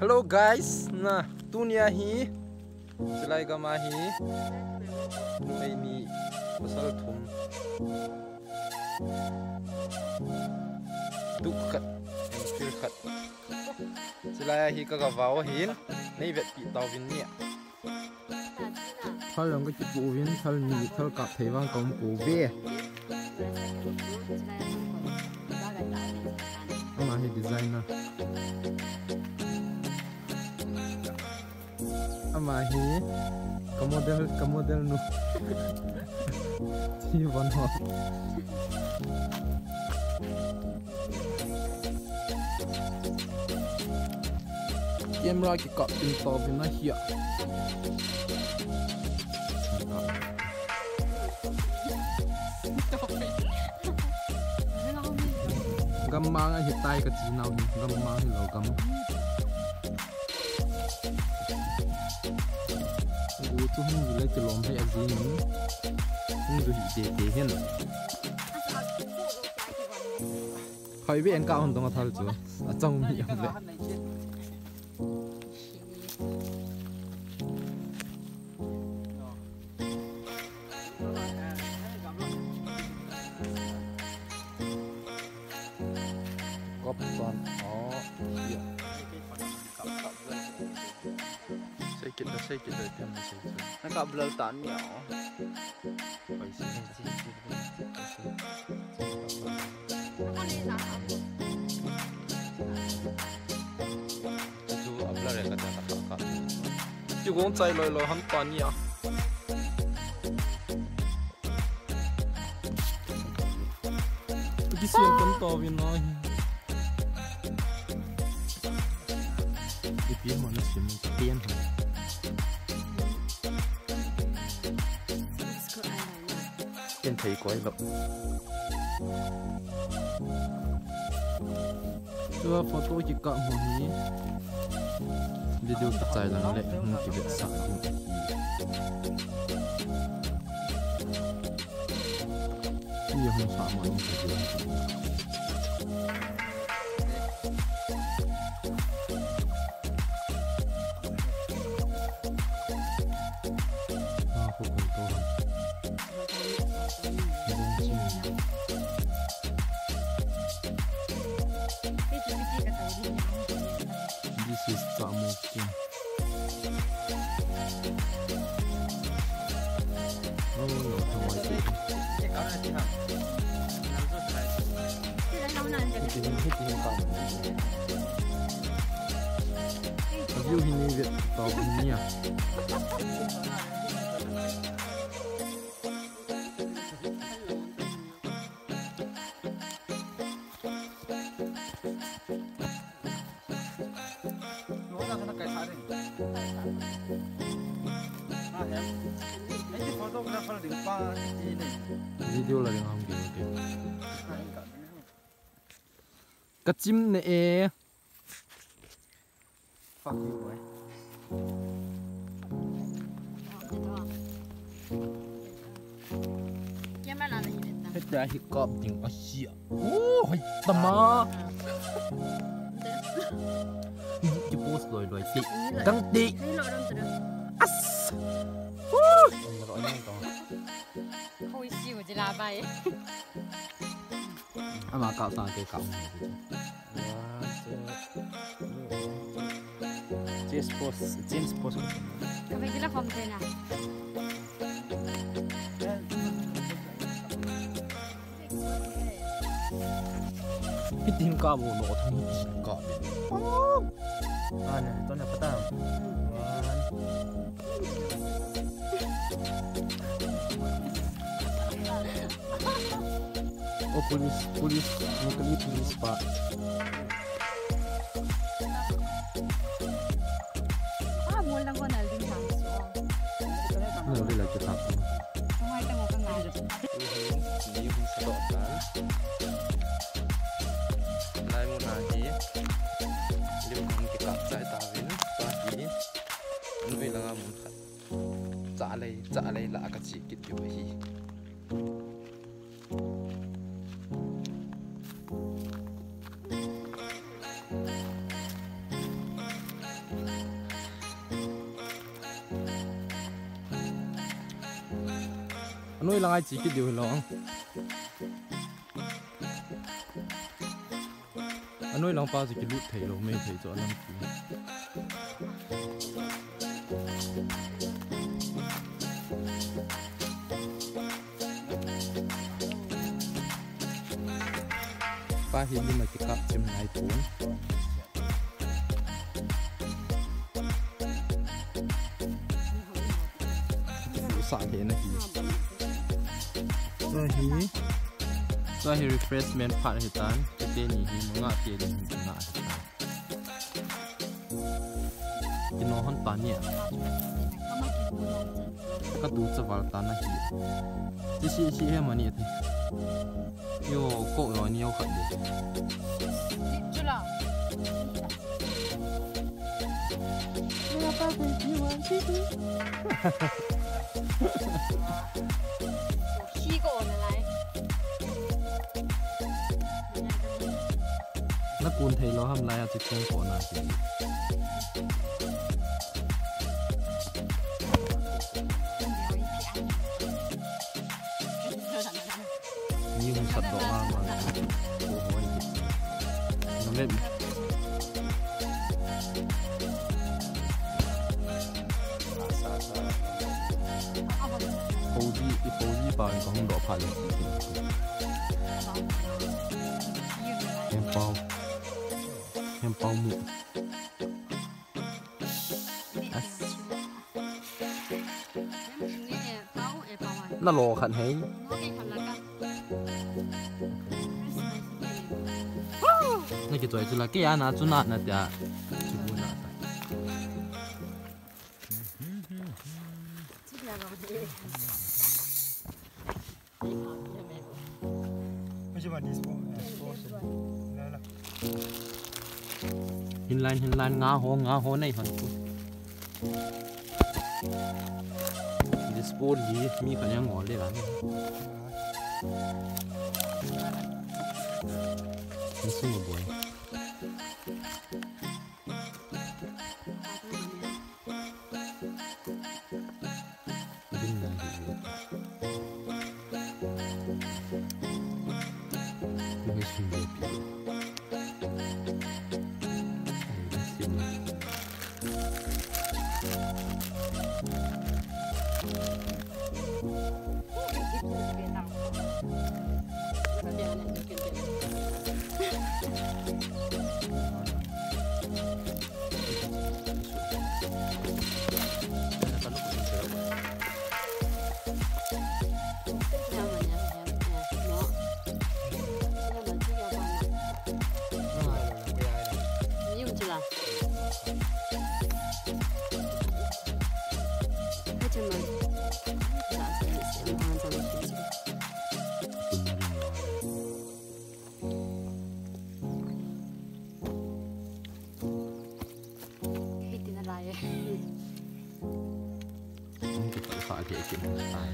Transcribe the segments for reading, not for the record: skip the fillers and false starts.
Hello guys, nah tunia hi selai gama hi mai ni pasal thum duk khat fil khat selai hi ka gawaw hin nei vet pi taw vin ni thal long ka chi pu vin thal ni thal ka thewang kom pu ve ama hi designer ama hi ka model nu chi von ho camera ki ka pin to bin na hi gam ma hi tai ka chi naw ni gam ma hi lo gam tu hung le ke lom hai azin hung du hi de hen khai be en ka hon dong thal chu a chong mi am le gop son xây cái đời thêm nó có blur tán nhỏ phải xây chú blur này cái đó chú cũng chạy lôi hắn tán nhỏ cái xiên cắm to với nó cái tiếng mà nó chỉ một tiếng thôi trên thấy quái vật chưa photo chỉ cọ một nhí video tập dài là lệ không chỉ việc sẵn nhiều không sợ mà không phải This is Tamukin. Oh, view ini Việt tàu ini à? Video là đừng không kìa cá chim nè fuck you boy hết ra thì cọp tiếng ở xịa ôi tầm mà cái post rồi tị căng tị as Hôi xìu chỉ là vậy. Mà cạo sao cái cạo James post Cái này là không thế nào. cái tiếng cạo bộ nổ thông cạo này tôi là bắt đầu oh police locally police pak Muốn đang còn ở bên thẳng xuống. nó đây là cái thằng Không ai đang ngồi căng lại. đi không sợ đó lại một ngày gì liêm không cái cặp trái tàu đến toa gì nó về là muốn khát trả lại là cái gì cái điều gì nuôi là ai chỉ cái điều lòng nuôi lòng bao giờ cái lút thầy lo mê thầy cho năm ký ba hiện nhưng mà cái cặp chim này cuốn sẵn thế này so hi refreshment part hitan te ni hi nga te din na kino hon pa ni ka tu chawal ta na hi chi he mani the yo ko yo ni yo khat de chula ya pa de ni wan chi chi chi go na lai nó cuốn thấy nó hầm lại thì không có nào gì nhiều sạch đỏ mà cổ hôi nó mềm phô di bảo có không đỏ phải em bao mụn nó lò khẩn hay nó cái tuổi là cái anh chú nạt nè tia chú buồn nè hình lan ngã hố này hẳn đi sport gì mi cả nhà ngồi đây là mình xin một buổi bên này thì mình xin về để chuyển tài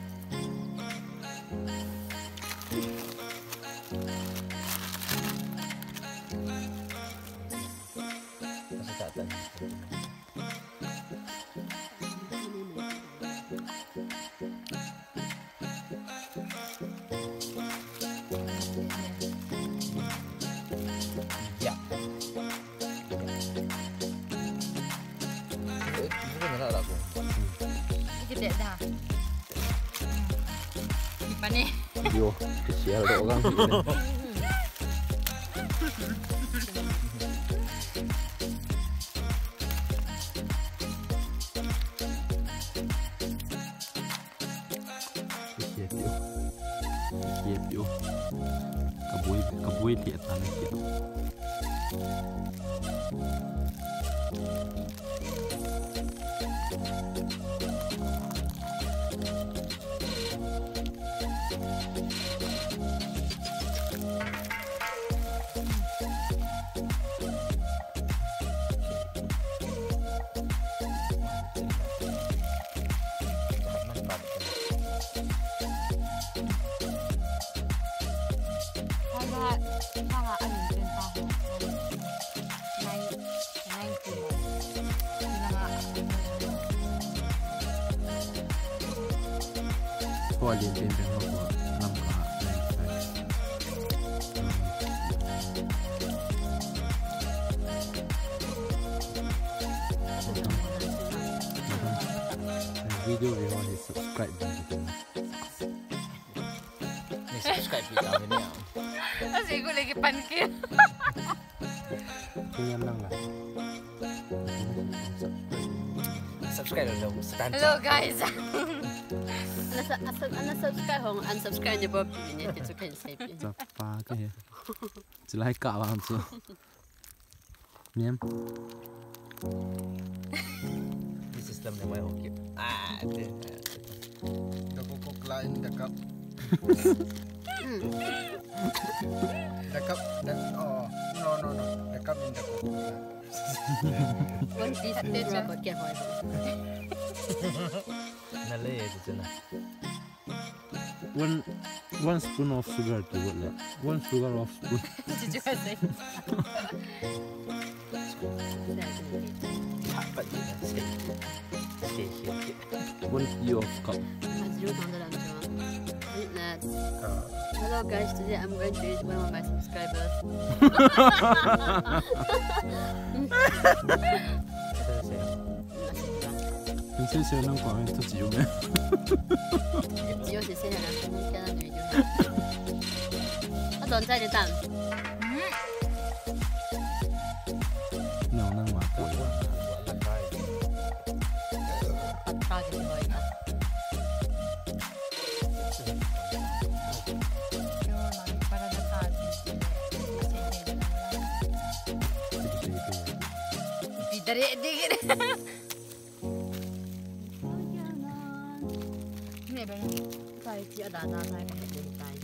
gede dah. Gimana? Yo, kecil ada orang sini. Kecil yo. Kabui lihat tanah kita. พอเรียนเป็นเขาก็นำขาวิดีโอวิดีโอนี้ subscribe ดีจังนี่ subscribe พี่ตามเนี่ย Kasi ko lagi pankit. Kaya lang lah. Subscribe daw sa Hello guys. Subscribe hong unsubscribe niyo po niya dito kayo sa ipin. Apa ke? Jelai kak bang tu. Miam. Di sistem na may okay. Ito. Dakok lain dakap. Dakap oh no dakap in dakok. One piece dito ba kaya hoy. Nalay ito na. One spoon of sugar tu boleh. One sugar of spoon. Did you guys say? Dapat din na siya. One tea of cup. Hello guys, today I'm going to eat one of my subscribers. Anh sẽ xem năng quả tôi chịu mẹ. Chỉ có thể xem là cái này video. Ở tuần sai thì tặng. Nào năng quả tôi. Bắt ra thì rồi ta. Para na sa atin. Pidari digit. Tại chị đã ra lại cái hiện tại.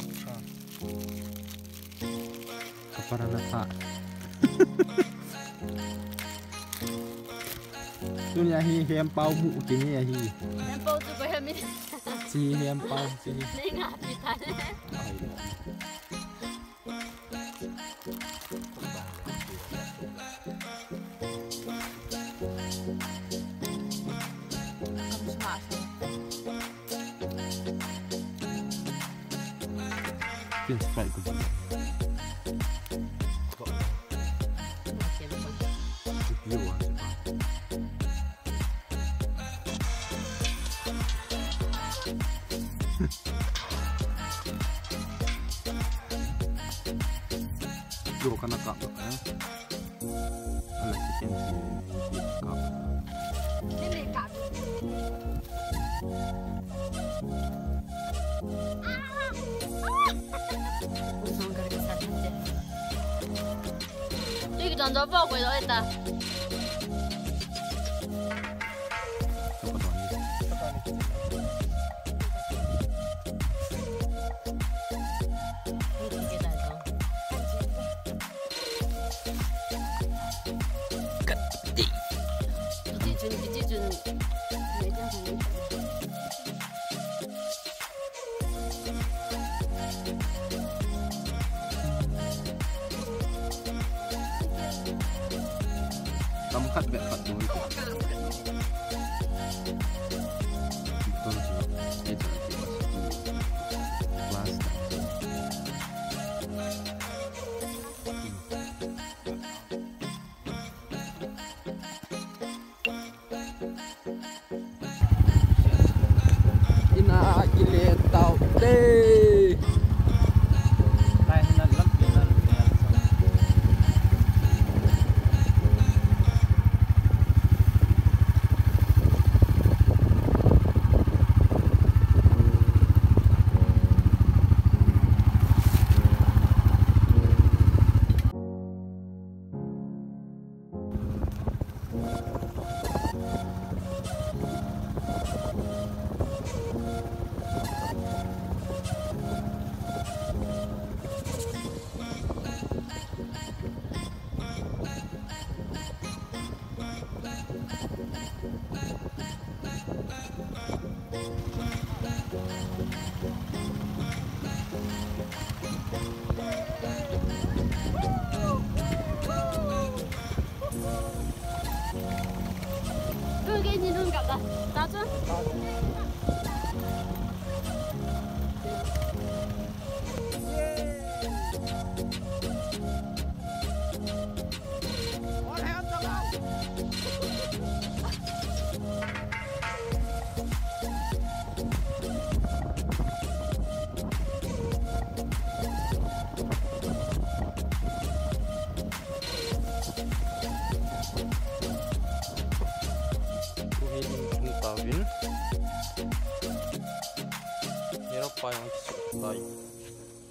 Para na pa. Tu nhà hi hem bao mũ cái nhà hi. Em bao tôi có hem đi. Chi hem bao chi. Lấy ngã đi thay. Tiền phải của chị. Yêu à. Yêu cái nào cặp được á? Là cái tiền gì cặp? Cái này cặp. 이게 전자 보고 있다. 기준. Kamu cut back part dulu itu. Betul sih. Itu kelas. Ina ile tau deh. Lain lắm pinan ni.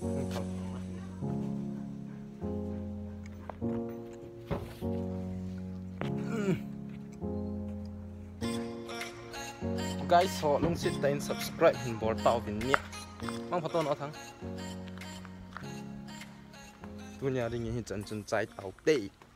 guys họ lung sit tay subscribe hình bor tao vin nia mang photo nó thằng tu nhà đi nghe chân chân trái tao tê